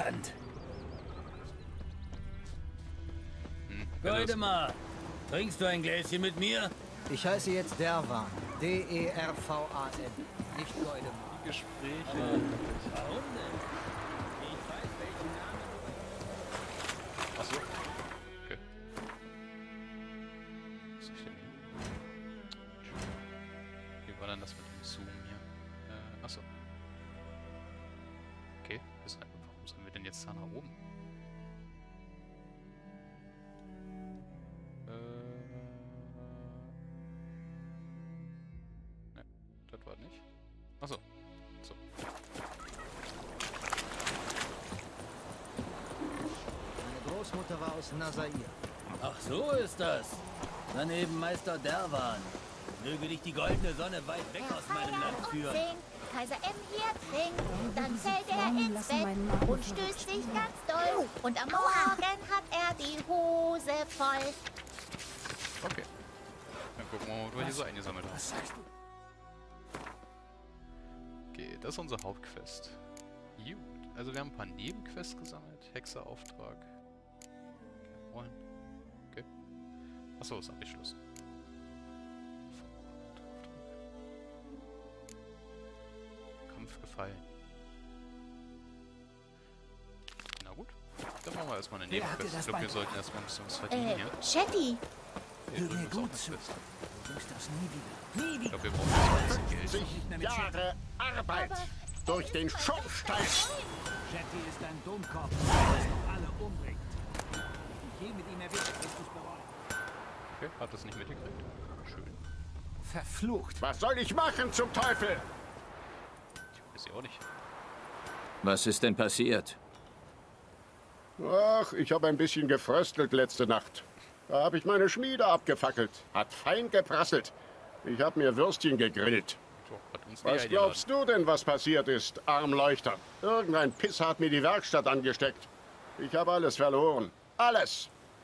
Verdammt. Goldemar, trinkst du ein Gläschen mit mir? Ich heiße jetzt Derwan. D-E-R-V-A-N. Nicht Goldemar. Gespräche. Warum denn? Ich weiß, welchen Namen du... Achso. Okay. Was soll ich denn hier? Wie war denn das mit dem Zoom hier? Achso. Okay. Warum sollen wir denn jetzt da nach oben? Ne, das war nicht. Achso. So. Meine Großmutter war aus Nasair. Ach, so ist das. Daneben Meister Derwan. Möge dich die goldene Sonne weit weg aus meinem Land führen. Kaiser M hier trinkt, dann fällt er ins Bett und stößt sich ganz doll. Und am Morgen hat er die Hose voll. Okay. Dann gucken wir mal, was wir hier so eingesammelt haben. Was sagst du? Okay, das ist unser Hauptquest. Gut. Also wir haben ein paar Nebenquests gesammelt. Hexerauftrag. Okay, wohin? Okay. Achso, ist abgeschlossen. Kampf gefallen. Na gut. Dann machen wir erstmal eine Wer hat dir Nebenquest. das Ich glaube, wir beigebracht? sollten erstmal ein bisschen was verdienen hier. Shetty, Hör mir Das ist auch gut eine zu. Quest. Du tust das nie wieder. Nie Ich wieder. glaube, wir brauchen jetzt mal ein bisschen Geld. 50 Jahre Arbeit durch den Schornstein. Jetty ist ein Dummkopf, der uns noch alle umbringt. Ich gehe mit ihm erwischt, wirst du's bereuen. Okay, hat das nicht mitgekriegt. Schön. Verflucht. Was soll ich machen zum Teufel? Ich weiß ja auch nicht. Was ist denn passiert? Ach, ich habe ein bisschen gefröstelt letzte Nacht. Da habe ich meine Schmiede abgefackelt. Hat fein geprasselt. Ich habe mir Würstchen gegrillt. So, hat uns Was glaubst du denn, was passiert ist, Armleuchter? Irgendein Pisser hat mir die Werkstatt angesteckt. Ich habe alles verloren. Alles.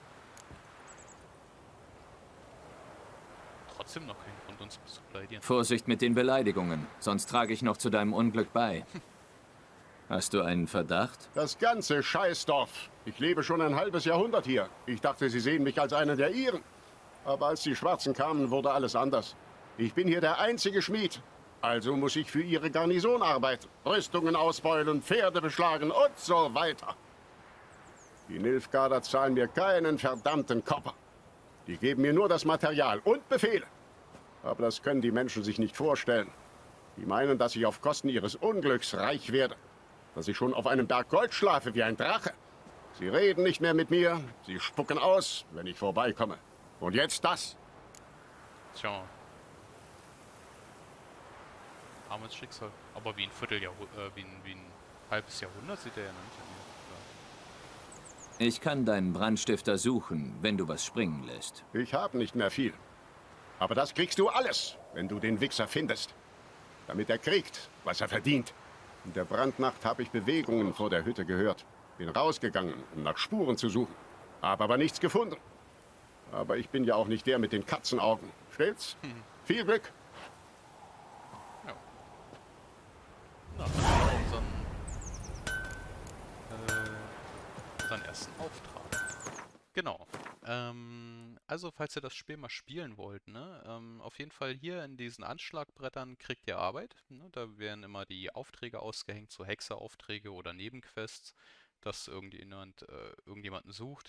Trotzdem noch keinen Grund, uns zu plädieren. Vorsicht mit den Beleidigungen, sonst trage ich noch zu deinem Unglück bei. Hast du einen Verdacht? Das ganze Scheißdorf. Ich lebe schon ein halbes Jahrhundert hier. Ich dachte, sie sehen mich als einen der ihren. Aber als die Schwarzen kamen, wurde alles anders. Ich bin hier der einzige Schmied. Also muss ich für ihre Garnison arbeiten. Rüstungen ausbeulen, Pferde beschlagen und so weiter. Die Nilfgaarder zahlen mir keinen verdammten Kopper. Die geben mir nur das Material und Befehle. Aber das können die Menschen sich nicht vorstellen. Die meinen, dass ich auf Kosten ihres Unglücks reich werde. Dass ich schon auf einem Berg Gold schlafe wie ein Drache. Sie reden nicht mehr mit mir, sie spucken aus, wenn ich vorbeikomme. Und jetzt das. Tja. Armes Schicksal. Aber wie ein Vierteljahrhundert, wie ein halbes Jahrhundert sieht er ja noch nicht an mir. Ich kann deinen Brandstifter suchen, wenn du was springen lässt. Ich habe nicht mehr viel. Aber das kriegst du alles, wenn du den Wichser findest. Damit er kriegt, was er verdient. In der Brandnacht habe ich Bewegungen vor der Hütte gehört. Bin rausgegangen, um nach Spuren zu suchen. Habe aber nichts gefunden. Aber ich bin ja auch nicht der mit den Katzenaugen. Stimmt's? Viel Glück. Ja. Na, dann haben wir unseren ersten Auftrag. Genau. Also, falls ihr das Spiel mal spielen wollt, ne, auf jeden Fall hier in diesen Anschlagbrettern kriegt ihr Arbeit. Ne, da werden immer die Aufträge ausgehängt, so Hexeraufträge oder Nebenquests, dass irgendjemanden sucht.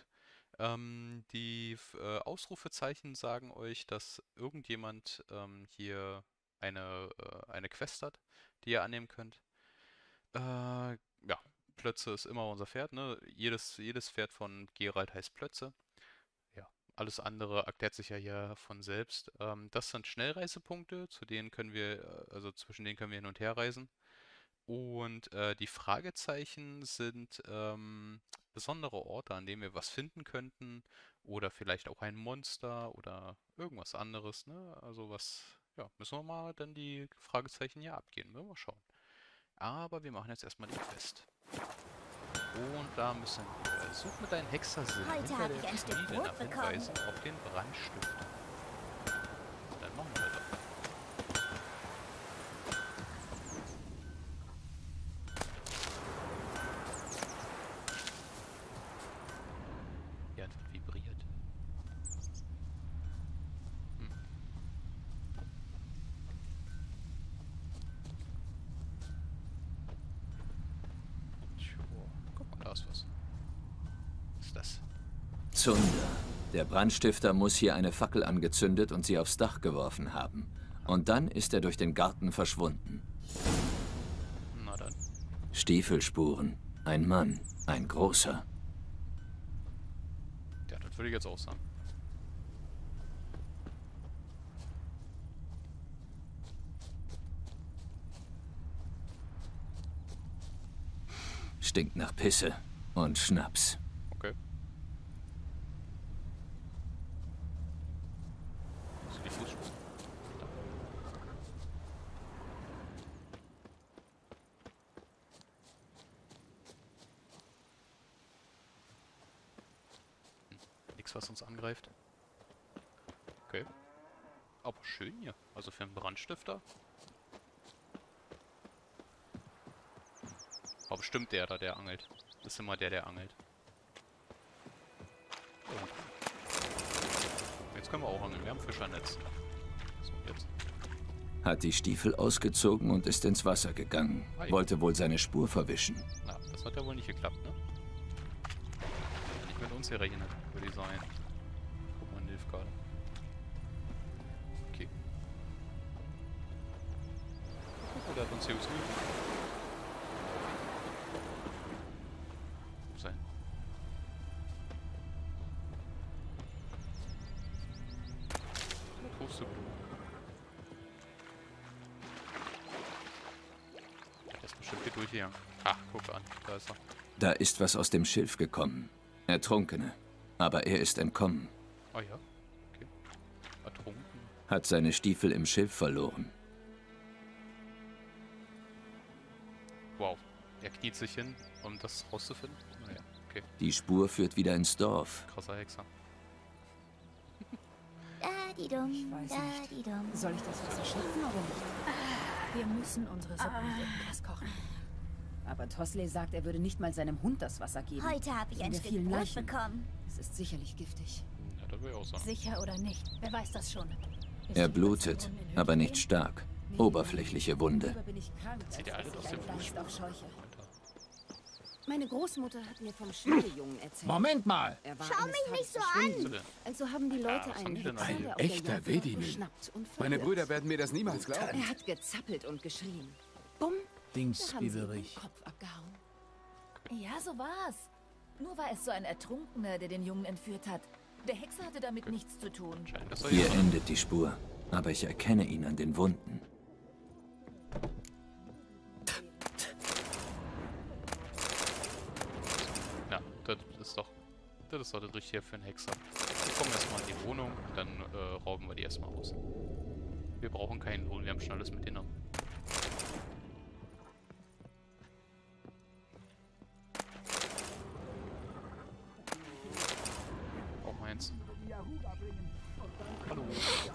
Die Ausrufezeichen sagen euch, dass irgendjemand hier eine Quest hat, die ihr annehmen könnt. Ja, Plötze ist immer unser Pferd, ne? Jedes Pferd von Geralt heißt Plötze. Ja, alles andere erklärt sich ja hier von selbst. Das sind Schnellreisepunkte, zwischen denen können wir hin und her reisen. Und die Fragezeichen sind besondere Orte, an denen wir was finden könnten. Oder vielleicht auch ein Monster oder irgendwas anderes, ne? Also ja, müssen wir mal dann die Fragezeichen hier abgehen. Müssen wir mal schauen. Aber wir machen jetzt erstmal die Quest. Und da müssen wir such mit deinen Hexersinn Heute hinter hab der ich ein Stück Schmiede Brot nach bekommen. Hinweisen auf den Brandstift. Dann machen wir das. Zunder. Der Brandstifter muss hier eine Fackel angezündet und sie aufs Dach geworfen haben. Und dann ist er durch den Garten verschwunden. Na dann. Stiefelspuren. Ein Mann. Ein großer. Ja, das würde ich jetzt auch sagen. Stinkt nach Pisse und Schnaps. Okay. Hast du die Fußspuren? Nichts, was uns angreift. Okay. Aber schön hier. Also für einen Brandstifter. War bestimmt der da, der angelt. Das ist immer der, der angelt. Und jetzt können wir auch angeln. Wir haben Fischernetz. So, jetzt. Hat die Stiefel ausgezogen und ist ins Wasser gegangen. Ei. Wollte wohl seine Spur verwischen. Na, das hat ja wohl nicht geklappt, ne? Nicht mit uns gerechnet, würde ich sagen. Guck mal, Nilf gerade. Okay. Oh, der hat uns hier gesehen. Sein. Pusteblume. Der ist bestimmt hier durchgegangen. Ach, guck an, da ist er. Da ist was aus dem Schilf gekommen. Ertrunkene. Aber er ist entkommen. Ah ja, okay. Ertrunken. Hat seine Stiefel im Schilf verloren. Wow. Er kniet sich hin, um das rauszufinden. Naja, okay. Die Spur führt wieder ins Dorf. Krasser Hexer. Da-di-dum, Ich weiß nicht. da-di-dum. Soll ich das Wasser schöpfen oder nicht? Wir müssen unsere Suppen mit etwas kochen. Aber Tosley sagt, er würde nicht mal seinem Hund das Wasser geben. Heute habe ich Wegen ein der Stück vielen Brot Leichen. bekommen. Es ist sicherlich giftig. Ja, das will ich auch sagen. Sicher oder nicht? Wer weiß das schon? Er blutet, aber nicht stark. Oberflächliche Wunde. Lieber bin ich krank, als Zieht ihr alle dass aus ich dem ein Geist Fußspuren? auf Scheuche. Alter. Meine Großmutter hat mir vom Schmiedejungen erzählt. Moment mal. Er war Schau eines mich nicht Tages so verschwunden. an. Also haben die Leute was haben einen die denn Hexer, alle? der auf der Echter Jagd war, Vedinin. geschnappt und Meine verwirrt. Brüder werden mir das niemals glauben. Er hat gezappelt und geschrien. Bumm, Dings, da haben sie ihm den Biberich. Kopf abgehauen. Ja, so war's. Nur war es so ein Ertrunkener, der den Jungen entführt hat. Der Hexer hatte damit nichts zu tun. Scheint das soll Hier hier sein. endet die Spur. Aber ich erkenne ihn an den Wunden. Ja, das ist doch das Richtige für einen Hexer. Wir kommen erstmal in die Wohnung und dann rauben wir die erstmal aus. Wir brauchen keinen Lohn, wir haben schon alles mitgenommen. Auch meins. Hallo.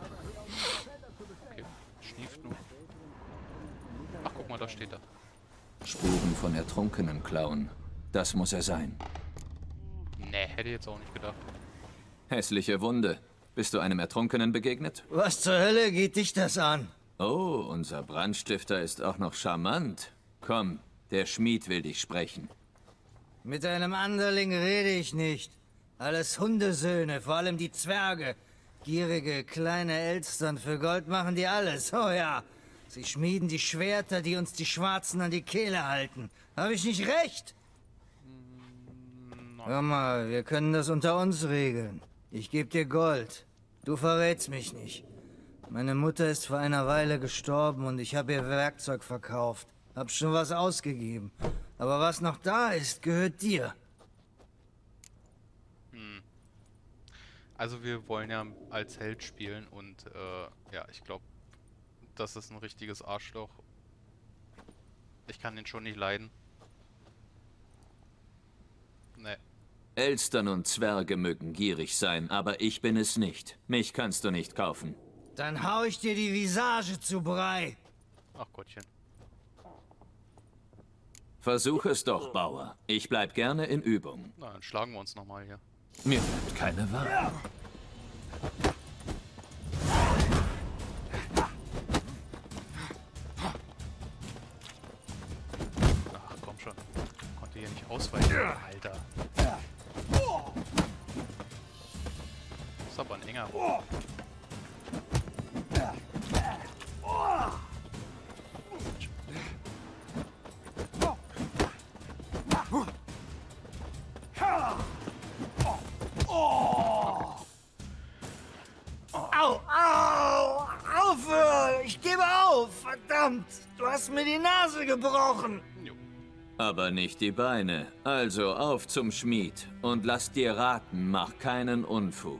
Okay, schnieft nur. Ach, guck mal, da steht er. Spuren von Ertrunkenen klauen. Das muss er sein. Nee, hätte ich jetzt auch nicht gedacht. Hässliche Wunde. Bist du einem Ertrunkenen begegnet? Was zur Hölle geht dich das an? Oh, unser Brandstifter ist auch noch charmant. Komm, der Schmied will dich sprechen. Mit einem Anderling rede ich nicht. Alles Hundesöhne, vor allem die Zwerge. Gierige, kleine Elstern, für Gold machen die alles, oh ja. Sie schmieden die Schwerter, die uns die Schwarzen an die Kehle halten. Habe ich nicht recht? Hör mal, wir können das unter uns regeln. Ich gebe dir Gold. Du verrätst mich nicht. Meine Mutter ist vor einer Weile gestorben und ich habe ihr Werkzeug verkauft. Hab schon was ausgegeben. Aber was noch da ist, gehört dir. Also wir wollen ja als Held spielen und ja, ich glaube, das ist ein richtiges Arschloch. Ich kann den schon nicht leiden. Nee. Elstern und Zwerge mögen gierig sein, aber ich bin es nicht. Mich kannst du nicht kaufen. Dann hau ich dir die Visage zu Brei. Ach Gottchen. Versuch es doch, Bauer. Ich bleib gerne in Übung. Na, dann schlagen wir uns nochmal hier. Mir bleibt keine Wahl. Ach komm schon. Konnte hier nicht ausweichen, Alter. ist aber ein enger Raum. Au, au, aufhören! Ich gebe auf! Verdammt! Du hast mir die Nase gebrochen! Jo. Aber nicht die Beine. Also auf zum Schmied. Und lass dir raten, mach keinen Unfug.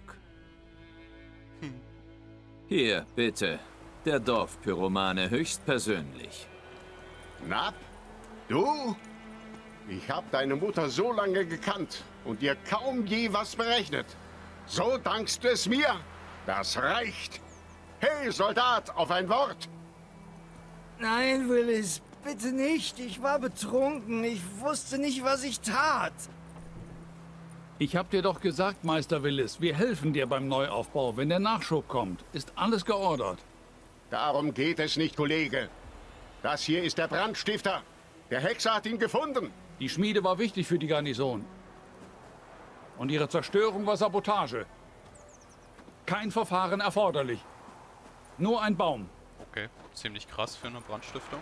Hier, bitte. Der Dorfpyromane höchstpersönlich. Nab? Du? Ich hab deine Mutter so lange gekannt und dir kaum je was berechnet. So dankst du es mir? Das reicht. Hey, Soldat, auf ein Wort! Nein, Willis, bitte nicht. Ich war betrunken. Ich wusste nicht, was ich tat. Ich hab dir doch gesagt, Meister Willis, wir helfen dir beim Neuaufbau. Wenn der Nachschub kommt, ist alles geordert. Darum geht es nicht, Kollege. Das hier ist der Brandstifter. Der Hexer hat ihn gefunden. Die Schmiede war wichtig für die Garnison. Und ihre Zerstörung war Sabotage. Kein Verfahren erforderlich. Nur ein Baum. Okay, ziemlich krass für eine Brandstiftung.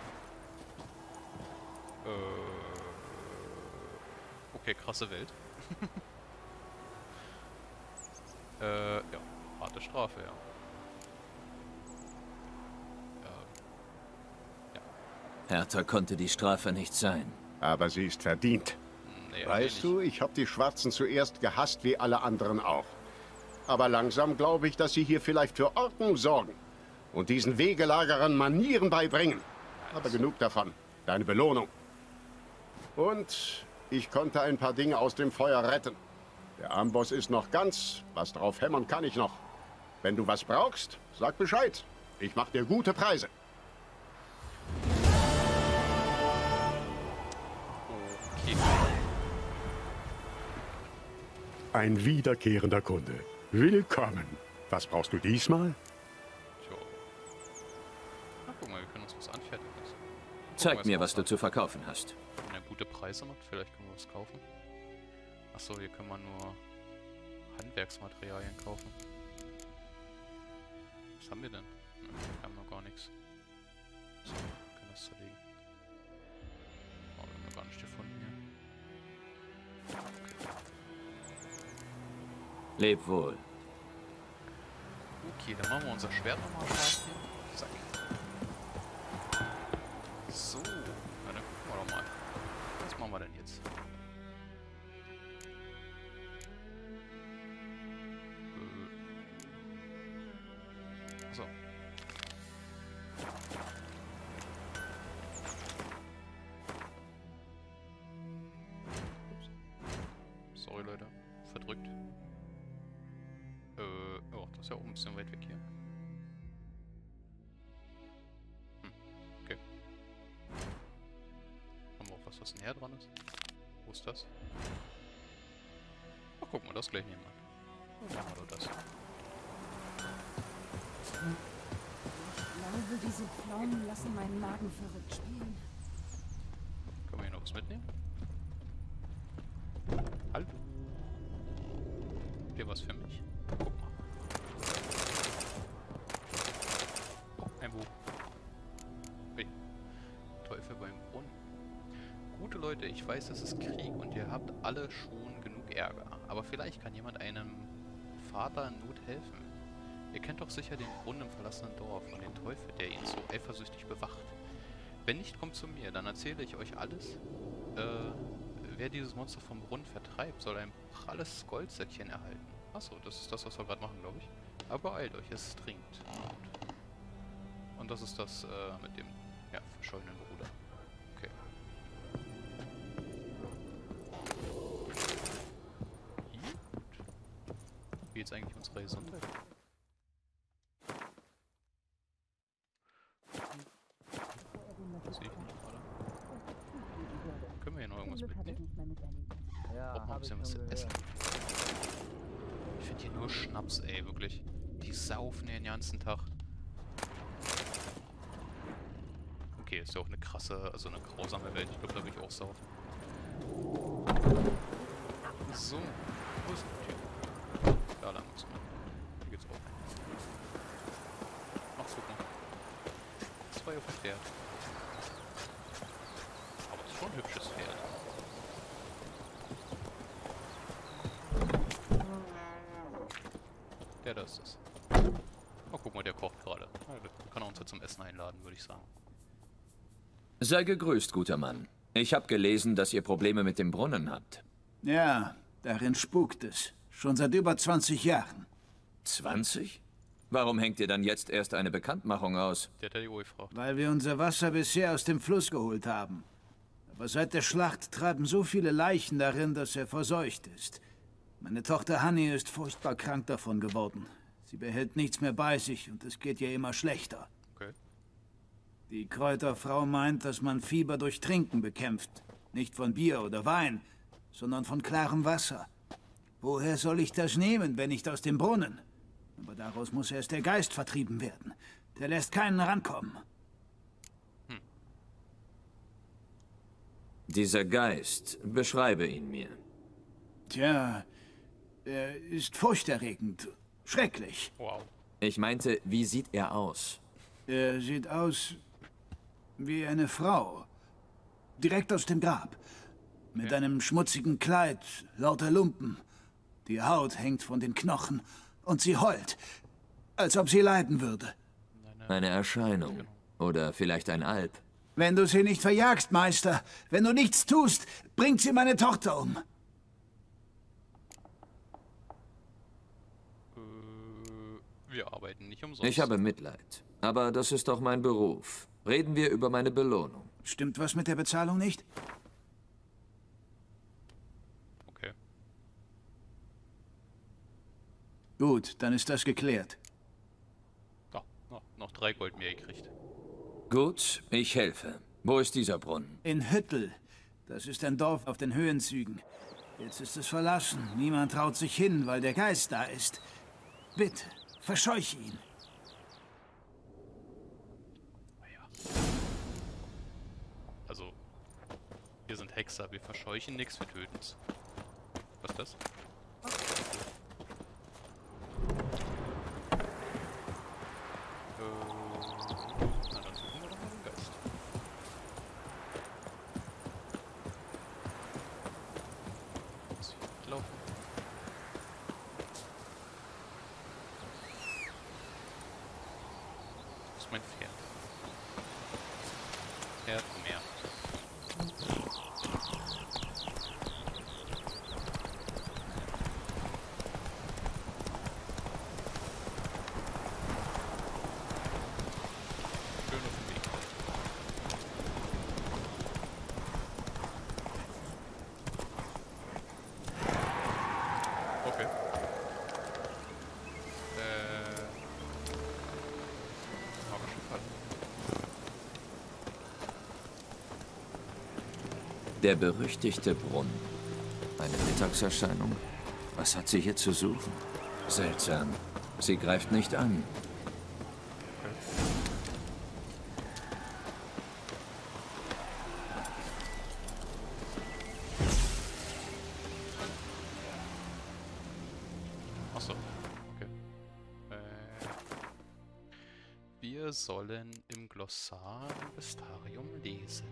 Okay, krasse Welt. Ja, harte Strafe, ja. Härter konnte die Strafe nicht sein. Aber sie ist verdient. Nee, Weißt du, ich habe die Schwarzen zuerst gehasst, wie alle anderen auch. Aber langsam glaube ich, dass sie hier vielleicht für Ordnung sorgen und diesen Wegelagerern Manieren beibringen. Aber genug davon. Deine Belohnung. Und ich konnte ein paar Dinge aus dem Feuer retten. Der Amboss ist noch ganz. Was drauf hämmern kann ich noch. Wenn du was brauchst, sag Bescheid. Ich mach dir gute Preise. Okay. Ein wiederkehrender Kunde. Willkommen. Was brauchst du diesmal? Tja. Na, guck mal, wir können uns was anfertigen lassen. Zeig mir, was du zu verkaufen hast. Wenn er gute Preise macht, vielleicht können wir was kaufen. Achso, hier können wir nur Handwerksmaterialien kaufen. Was haben wir denn? Nein, wir haben noch gar nichts. So, wir können das zerlegen. Oh, wir haben noch gar nicht gefunden hier. Okay. Leb wohl. Okay, dann machen wir unser Schwert nochmal scharf hier. Zack. So, na dann gucken wir doch mal. Was machen wir denn jetzt? So. Ups. Sorry Leute, verdrückt. Oh, das ist ja auch ein bisschen weit weg hier. Okay. Schauen wir auf, was das näher dran ist. Wo ist das? Ach, guck mal, das gleich nebenan. Dann machen wir doch das. Ich glaube, diese Pflaumen lassen meinen Magen verrückt spielen. Können wir hier noch was mitnehmen? Hallo? Habt ihr was für mich? Guck mal. Ein Buch. Hey. Teufel beim Brunnen. Gute Leute, ich weiß, es ist Krieg und ihr habt alle schon genug Ärger. Aber vielleicht kann jemand einem Vater in Not helfen. Ihr kennt doch sicher den Brunnen im verlassenen Dorf und den Teufel, der ihn so eifersüchtig bewacht. Wenn nicht, kommt zu mir, dann erzähle ich euch alles. Wer dieses Monster vom Brunnen vertreibt, soll ein pralles Goldsäckchen erhalten. Achso, das ist das, was wir gerade machen, glaube ich. Aber beeilt euch, es ist dringend. Und das ist das mit dem verschollenen Bruder. Okay. Gut. Wie jetzt eigentlich unsere Gesundheit? Sehe ich nicht gerade. Können wir hier noch irgendwas mitnehmen? Brauchen wir ein bisschen was zu essen. Ich finde hier nur Schnaps, ey, wirklich. Die saufen hier den ganzen Tag. Okay, ist ja auch eine krasse, also eine grausame Welt. Ich glaube, da will ich auch saufen. So, wo ist der Typ? Da lang muss man. Pferd. Aber es ist schon ein hübsches Pferd. Der da ist es. Oh, guck mal, der kocht gerade. Der kann er uns ja zum Essen einladen, würde ich sagen. Sei gegrüßt, guter Mann. Ich habe gelesen, dass ihr Probleme mit dem Brunnen habt. Ja, darin spukt es. Schon seit über 20 Jahren. 20? Warum hängt ihr dann jetzt erst eine Bekanntmachung aus? Der hat ja die Uhr gefragt. Weil wir unser Wasser bisher aus dem Fluss geholt haben. Aber seit der Schlacht treiben so viele Leichen darin, dass er verseucht ist. Meine Tochter Hanni ist furchtbar krank davon geworden. Sie behält nichts mehr bei sich und es geht ihr immer schlechter. Okay. Die Kräuterfrau meint, dass man Fieber durch Trinken bekämpft. Nicht von Bier oder Wein, sondern von klarem Wasser. Woher soll ich das nehmen, wenn nicht aus dem Brunnen? Aber daraus muss erst der Geist vertrieben werden. Der lässt keinen rankommen. Dieser Geist, beschreibe ihn mir. Tja, er ist furchterregend. Schrecklich. Wow. Ich meinte, wie sieht er aus? Er sieht aus wie eine Frau. Direkt aus dem Grab. Mit einem schmutzigen Kleid, lauter Lumpen. Die Haut hängt von den Knochen und sie heult, als ob sie leiden würde. Eine Erscheinung. Oder vielleicht ein Alp. Wenn du sie nicht verjagst, Meister, wenn du nichts tust, bringt sie meine Tochter um. Wir arbeiten nicht umsonst. Ich habe Mitleid. Aber das ist doch mein Beruf. Reden wir über meine Belohnung. Stimmt was mit der Bezahlung nicht? Okay. Gut, dann ist das geklärt. Da, noch 3 Gold mehr gekriegt. Gut, ich helfe. Wo ist dieser Brunnen? In Hüttel. Das ist ein Dorf auf den Höhenzügen. Jetzt ist es verlassen. Niemand traut sich hin, weil der Geist da ist. Bitte, verscheuche ihn. Also, wir sind Hexer, wir verscheuchen nichts, wir töten's. Was ist das? Na, dann suchen wir doch mal den Geist. Muss hier laufen. Das ist mein Pferd. Pferd mehr. Schön auf dem Weg. Okay. Magische Falle. Der berüchtigte Brunnen. Eine Mittagserscheinung? Was hat sie hier zu suchen? Seltsam. Sie greift nicht an. Achso, okay. Wir sollen im Glossar im Vestarium lesen.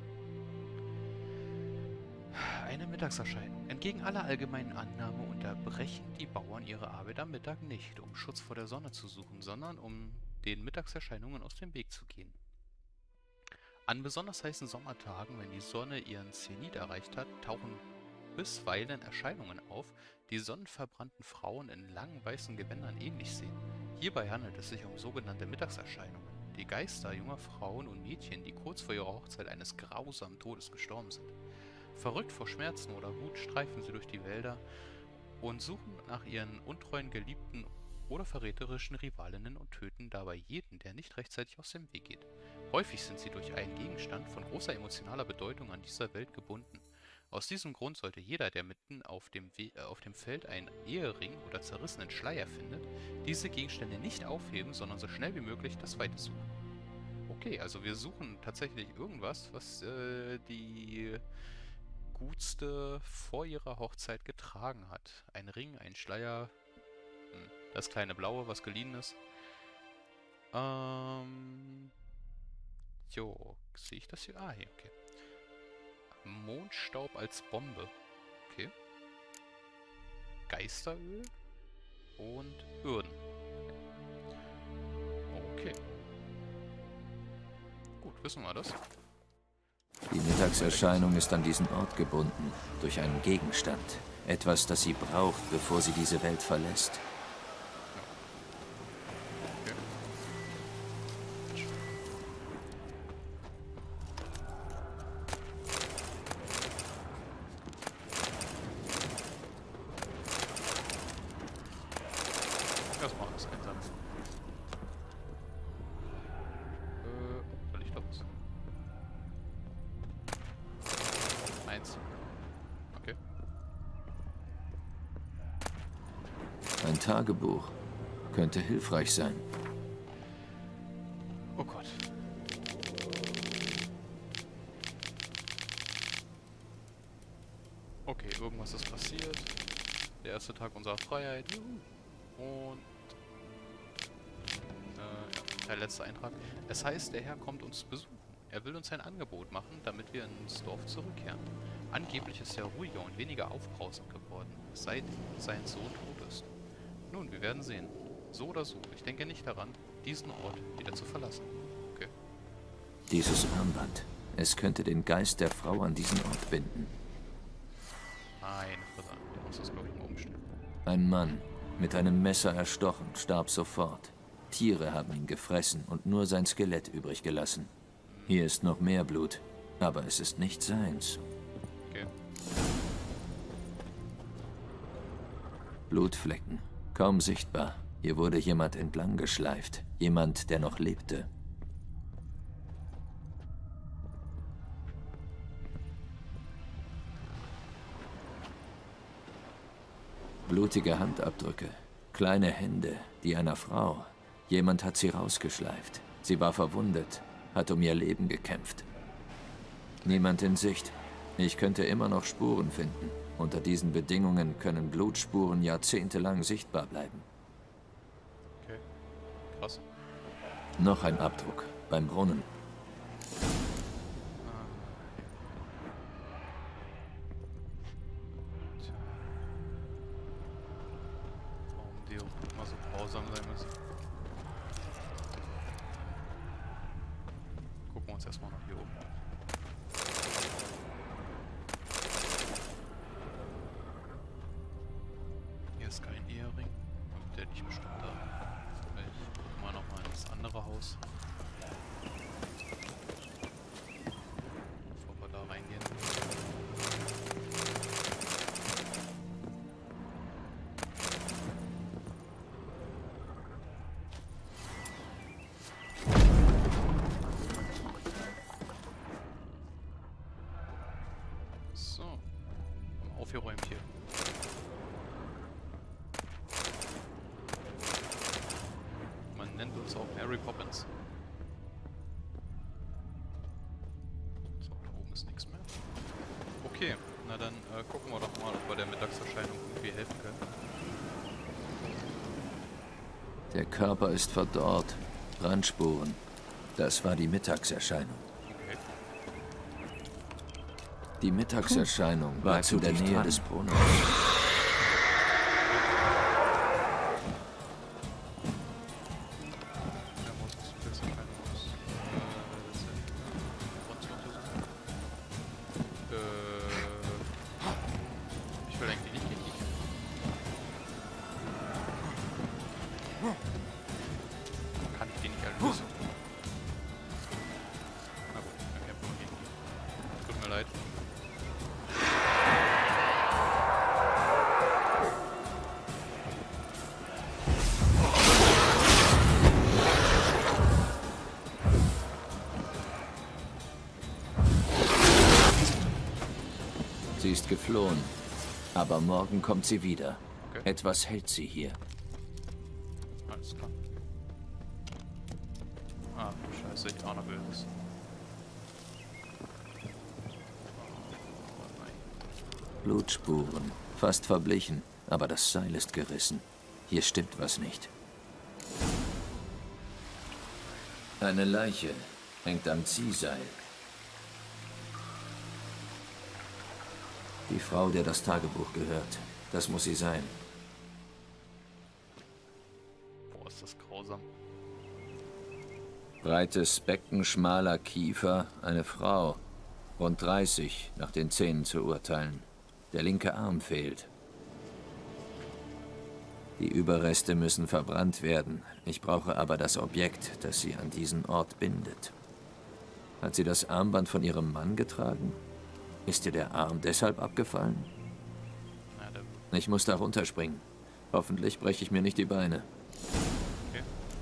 Eine Mittagserscheinung. Entgegen aller allgemeinen Annahme unterbrechen die Bauern ihre Arbeit am Mittag nicht, um Schutz vor der Sonne zu suchen, sondern um den Mittagserscheinungen aus dem Weg zu gehen. An besonders heißen Sommertagen, wenn die Sonne ihren Zenit erreicht hat, tauchen bisweilen Erscheinungen auf, die sonnenverbrannten Frauen in langen weißen Gewändern ähnlich sehen. Hierbei handelt es sich um sogenannte Mittagserscheinungen, die Geister junger Frauen und Mädchen, die kurz vor ihrer Hochzeit eines grausamen Todes gestorben sind. Verrückt vor Schmerzen oder Wut streifen sie durch die Wälder und suchen nach ihren untreuen Geliebten oder verräterischen Rivalinnen und töten dabei jeden, der nicht rechtzeitig aus dem Weg geht. Häufig sind sie durch einen Gegenstand von großer emotionaler Bedeutung an dieser Welt gebunden. Aus diesem Grund sollte jeder, der mitten auf dem Feld einen Ehering oder zerrissenen Schleier findet, diese Gegenstände nicht aufheben, sondern so schnell wie möglich das Weite suchen. Okay, also wir suchen tatsächlich irgendwas, was die Gutste vor ihrer Hochzeit getragen hat. Ein Ring, ein Schleier, das kleine Blaue, was geliehen ist. Jo, sehe ich das hier? Ah, hier, okay. Mondstaub als Bombe. Okay. Geisteröl und Urden. Okay. Gut, wissen wir das. Die Mittagserscheinung ist an diesen Ort gebunden, durch einen Gegenstand. Etwas, das sie braucht, bevor sie diese Welt verlässt. Erstmal alles einsammeln. Da liegt doch was. Eins. Okay. Ein Tagebuch. Könnte hilfreich sein. Oh Gott. Okay, irgendwas ist passiert. Der erste Tag unserer Freiheit. Juhu. Und der letzte Eintrag. Es heißt, der Herr kommt uns besuchen. Er will uns ein Angebot machen, damit wir ins Dorf zurückkehren. Angeblich ist er ruhiger und weniger aufbrausend geworden, seit sein Sohn tot ist. Nun, wir werden sehen. So oder so. Ich denke nicht daran, diesen Ort wieder zu verlassen. Okay. Dieses Armband. Es könnte den Geist der Frau an diesen Ort binden. Nein, verdammt. Wir müssen das, glaube ich, mal umstellen. Ein Mann, mit einem Messer erstochen, starb sofort. Tiere haben ihn gefressen und nur sein Skelett übrig gelassen. Hier ist noch mehr Blut, aber es ist nicht seins. Okay. Blutflecken, kaum sichtbar. Hier wurde jemand entlang geschleift. Jemand, der noch lebte. Blutige Handabdrücke. Kleine Hände, die einer Frau. Jemand hat sie rausgeschleift. Sie war verwundet, hat um ihr Leben gekämpft. Niemand in Sicht. Ich könnte immer noch Spuren finden. Unter diesen Bedingungen können Blutspuren jahrzehntelang sichtbar bleiben. Okay. Krass. Noch ein Abdruck, beim Brunnen. Tja. Warum die auch immer so grausam sein müssen. Gucken wir uns erstmal noch hier oben. Hier ist kein Ehering. Der liegt bestimmt da. Ich guck mal nochmal ins andere Haus. Bevor wir da reingehen. So. Aufgeräumt hier. Man nennt uns auch Mary Poppins. So, da oben ist nichts mehr. Okay, na dann gucken wir doch mal, ob wir der Mittagserscheinung irgendwie helfen können. Der Körper ist verdorrt. Brandspuren. Das war die Mittagserscheinung. Okay. Die Mittagserscheinung bleibt in der Nähe des Brunnens. Ja, muss es jetzt keine aus. Ich will eigentlich nicht gegen die kämpfen. Kann ich die nicht erlösen? Na gut, dann kämpfen wir gegen die. Tut mir leid. Sie ist geflohen. Aber morgen kommt sie wieder. Okay. Etwas hält sie hier. Alles klar. Ah, scheiße, ich auch noch Wildes. Blutspuren. Fast verblichen. Aber das Seil ist gerissen. Hier stimmt was nicht. Eine Leiche. Hängt am Ziehseil. Die Frau, der das Tagebuch gehört. Das muss sie sein. Boah, ist das grausam. Breites Becken, schmaler Kiefer, eine Frau. Rund 30, nach den Zähnen zu urteilen. Der linke Arm fehlt. Die Überreste müssen verbrannt werden. Ich brauche aber das Objekt, das sie an diesen Ort bindet. Hat sie das Armband von ihrem Mann getragen? Ist ihr der Arm deshalb abgefallen? Ich muss da runterspringen. Hoffentlich breche ich mir nicht die Beine. Okay.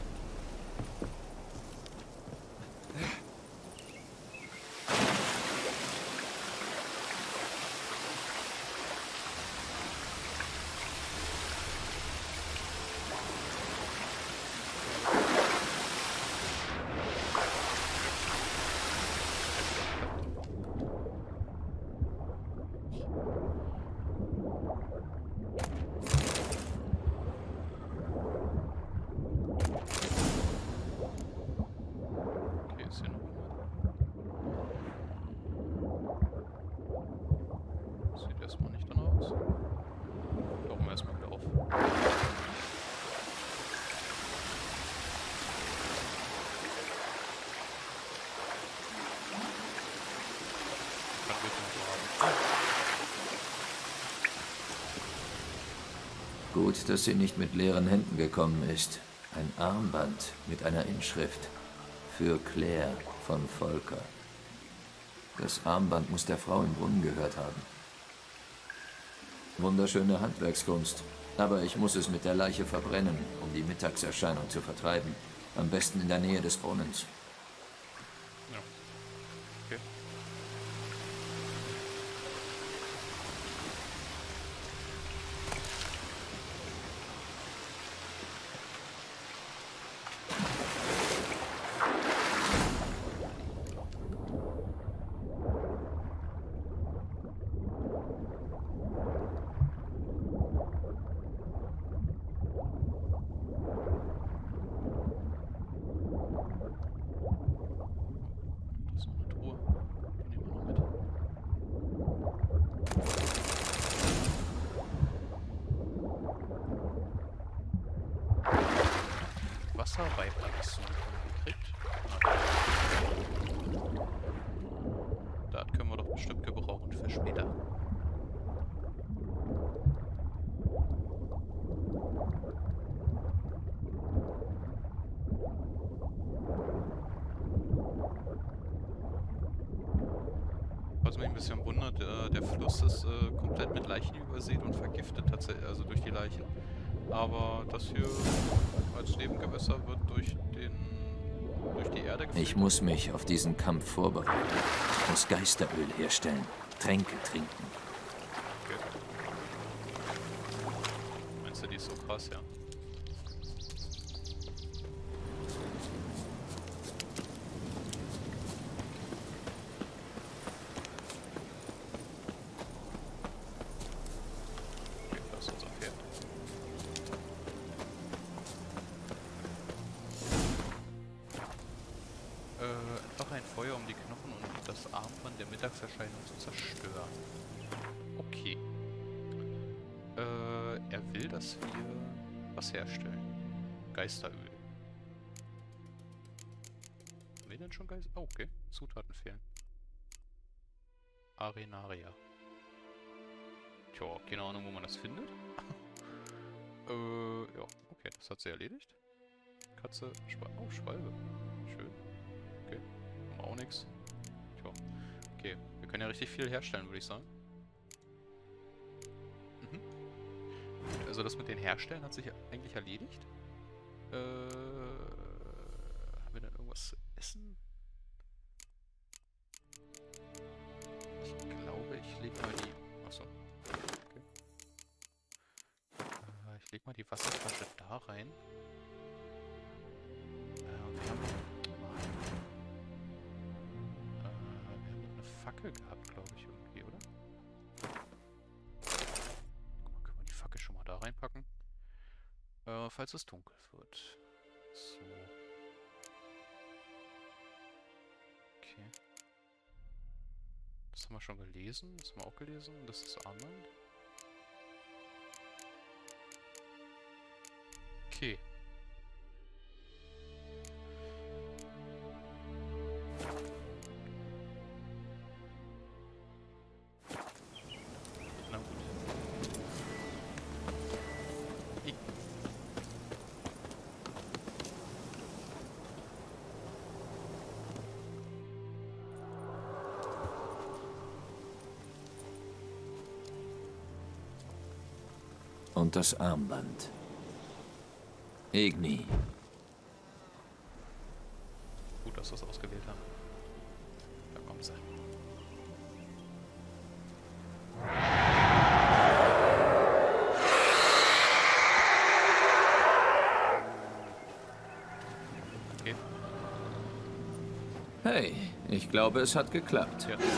Gut, dass sie nicht mit leeren Händen gekommen ist. Ein Armband mit einer Inschrift. Für Claire von Volker. Das Armband muss der Frau im Brunnen gehört haben. Wunderschöne Handwerkskunst. Aber ich muss es mit der Leiche verbrennen, um die Mittagserscheinung zu vertreiben. Am besten in der Nähe des Brunnens. Ja. Okay. Wasserweibachsen gekriegt. Das können wir doch bestimmt gebrauchen für später. Was mich ein bisschen wundert, der Fluss ist komplett mit Leichen übersät und vergiftet tatsächlich, also durch die Leichen. Aber das hier als Nebengewässer wird durch die Erde gefüllt. Ich muss mich auf diesen Kampf vorbereiten. Ich muss Geisteröl herstellen, Tränke trinken. Okay. Meinst du, die ist so krass, ja? Okay, das ist unser Pferd. Entfache ein Feuer, um die Knochen und das Armband der Mittagserscheinung zu zerstören. Okay. Er will, dass wir was herstellen. Geisteröl. Haben wir denn schon Geister? Oh, okay. Zutaten fehlen. Arenaria. Tja, keine Ahnung, wo man das findet. Ja, okay, das hat sie erledigt. Katze, oh, Schwalbe. Schön. Okay, auch nix. Tja. Okay, wir können ja richtig viel herstellen, würde ich sagen. Mhm. Gut, also das mit den Herstellen hat sich eigentlich erledigt. Haben wir denn irgendwas zu essen? Ich glaube, ich lege mal die... Achso. Okay. Ich lege mal die Wasserflasche da rein. Wir haben noch eine Fackel gehabt, glaube ich, irgendwie, oder? Guck mal, können wir die Fackel schon mal da reinpacken? Falls es dunkel wird. So. haben wir schon gelesen. Das haben wir auch gelesen. Das ist Armband. Okay. Na gut. Und das Armband. Igni. Gut, dass wir es ausgewählt haben. Da kommt sie. Okay. Hey, ich glaube, es hat geklappt. Ja.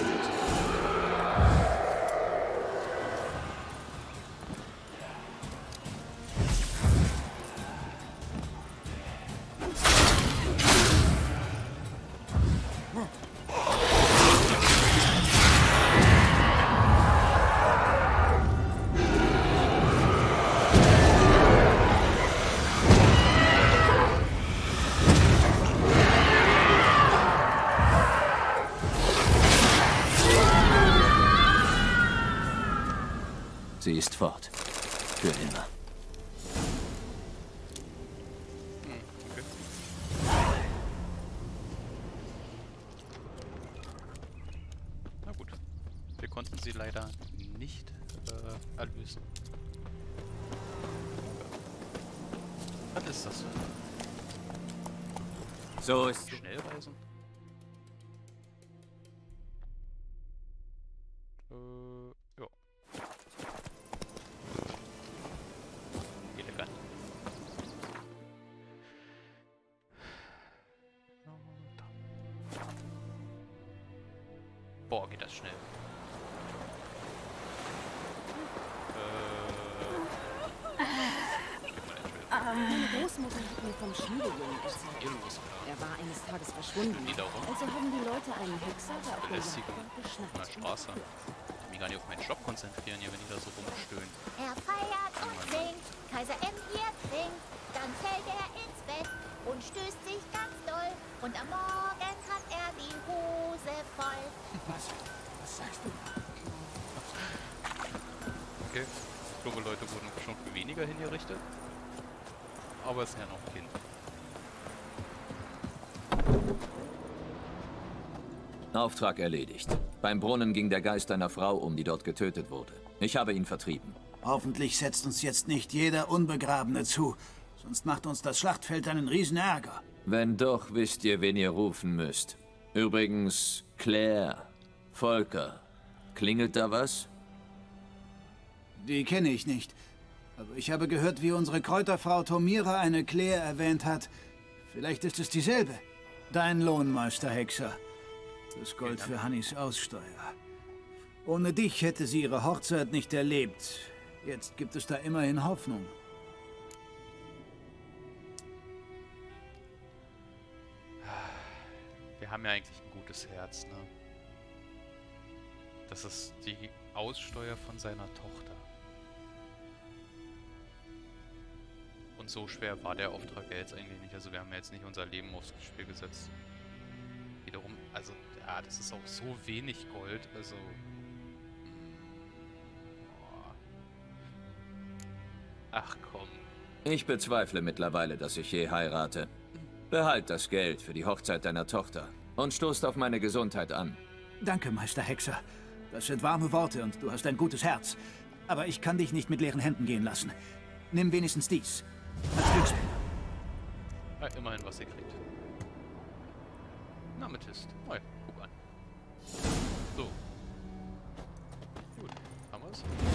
Sie ist fort. Für immer. Okay. Na gut. Wir konnten sie leider nicht erlösen. Was ist das? So ist Schnellreisen? Ja. Elegant. Boah, geht das schnell. Meine Großmutter hat mir vom Schmiedejungen erzählt. Er war eines Tages verschwunden. Also haben die Leute einen Hexer, der auf der Belästigung Jagd war, auf der Straße. Ich kann mich gar nicht auf meinen Job konzentrieren hier, wenn die da so rumstöhnen. Er feiert und singt, Kaiser M hier trinkt, dann fällt er ins Bett und stößt sich ganz doll. Und am Morgen hat er die Hose voll. Was sagst du? Okay, ich glaube, Leute wurden schon für weniger hingerichtet. Aber es ist ja noch ein Kind. Auftrag erledigt. Beim Brunnen ging der Geist einer Frau um, die dort getötet wurde. Ich habe ihn vertrieben. Hoffentlich setzt uns jetzt nicht jeder Unbegrabene zu. Sonst macht uns das Schlachtfeld einen Riesenärger. Wenn doch, wisst ihr, wen ihr rufen müsst. Übrigens, Claire, Volker. Klingelt da was? Die kenne ich nicht. Aber ich habe gehört, wie unsere Kräuterfrau Tomira eine Claire erwähnt hat. Vielleicht ist es dieselbe. Dein Lohnmeister, Hexer. Das Gold für Hannis Aussteuer. Ohne dich hätte sie ihre Hochzeit nicht erlebt. Jetzt gibt es da immerhin Hoffnung. Wir haben ja eigentlich ein gutes Herz, ne? Das ist die Aussteuer von seiner Tochter. Und so schwer war der Auftrag ja jetzt eigentlich nicht. Also wir haben ja jetzt nicht unser Leben aufs Spiel gesetzt. Wiederum, also, ja, das ist auch so wenig Gold, also... Oh. Ach komm. Ich bezweifle mittlerweile, dass ich je heirate. Behalt das Geld für die Hochzeit deiner Tochter und stoßt auf meine Gesundheit an. Danke, Meister Hexer. Das sind warme Worte und du hast ein gutes Herz. Aber ich kann dich nicht mit leeren Händen gehen lassen. Nimm wenigstens dies. Als Glücksbringer. Ja, immerhin, was ihr kriegt. Ein Amethyst. Oh ja, guck an. So. Gut, haben wir's.